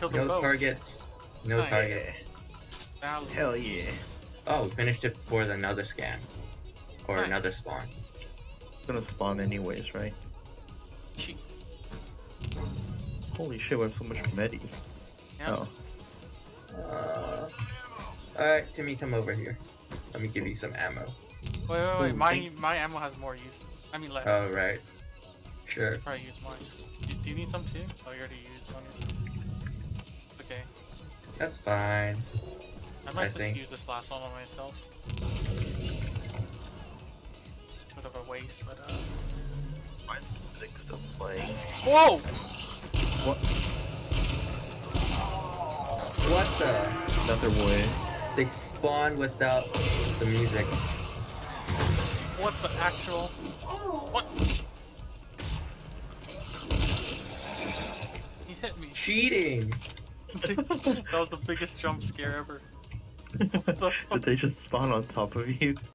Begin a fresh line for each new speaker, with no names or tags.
killed them
No
both.
targets. No
Nice.
targets.
Valid.
Hell yeah.
Oh, we finished it before another scan. Or
Nice.
another spawn.
It's gonna spawn anyways, right?
Cheap.
Holy shit, we have so much medi.
Yeah.
Oh.
Alright, Timmy, come over here. Let me give you some ammo.
Wait.
Ooh,
My ammo has more uses. I mean less.
Oh, right. Sure.
You probably use mine. Do you need some too? Oh, you already used one. Okay.
That's fine.
I might
I
just
think.
use this last one on myself. Bit of a waste, but
My six of playing.
Whoa!
What?
What the?
Another way.
They spawn without the music.
What the actual? What? He hit me.
Cheating!
That was the biggest jump scare ever. What the fuck?
Did they just spawn on top of you?